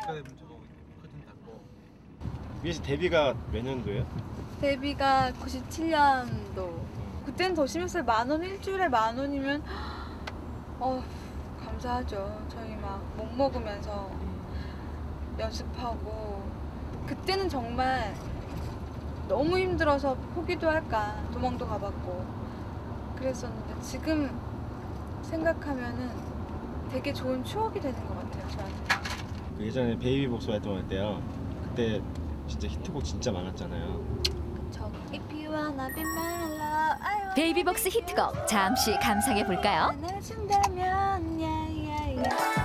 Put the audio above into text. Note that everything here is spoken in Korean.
아까 되면 저거 커튼 닫고. 위에서 데뷔가 몇 년도예요? 데뷔가 97년도. 그때는 더 심했어요. 10,000원, 일주일에 10,000원이면 감사하죠. 저희 막 못 먹으면서 연습하고. 그때는 정말 너무 힘들어서 포기도 할까 도망도 가봤고 그랬었는데 지금 생각하면은 되게 좋은 추억이 되는 것 같아요, 저한테. 그 예전에 베이비복스 활동할 때요. 그때 진짜 히트곡 진짜 많았잖아요. 그쵸. If you wanna be my love, I wanna 베이비복스 be 히트곡 your 잠시 감상해 볼까요? love. 안아준다면, yeah, yeah, yeah.